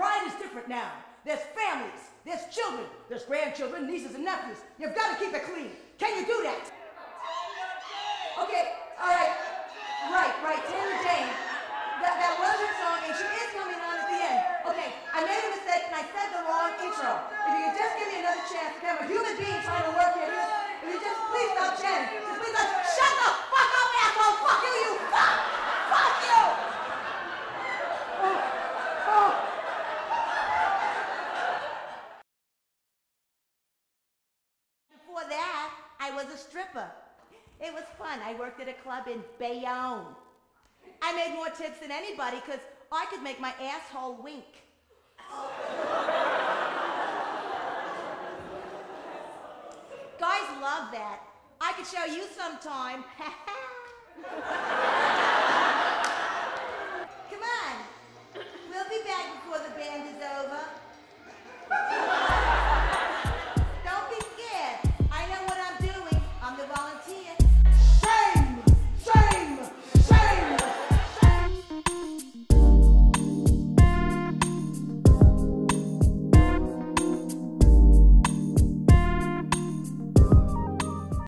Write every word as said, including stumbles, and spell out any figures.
Pride is different now. There's families, there's children, there's grandchildren, nieces and nephews. You've got to keep it clean. Can you do that? Okay, all right. Right, right, Taylor Jane. That, that was her song, and she is coming on at the end. Okay, I made a mistake, and I said the wrong intro. If you could just give me another chance, because I'm a human being trying to work here. If you just please stop chatting. Just please stop. Shut the fuck up, asshole! Fuck you, you fuck! Fuck you! Oh, oh. Before that, I was a stripper. It was fun. I worked at a club in Bayonne. I made more tips than anybody because I could make my asshole wink. Guys love that. I could show you sometime.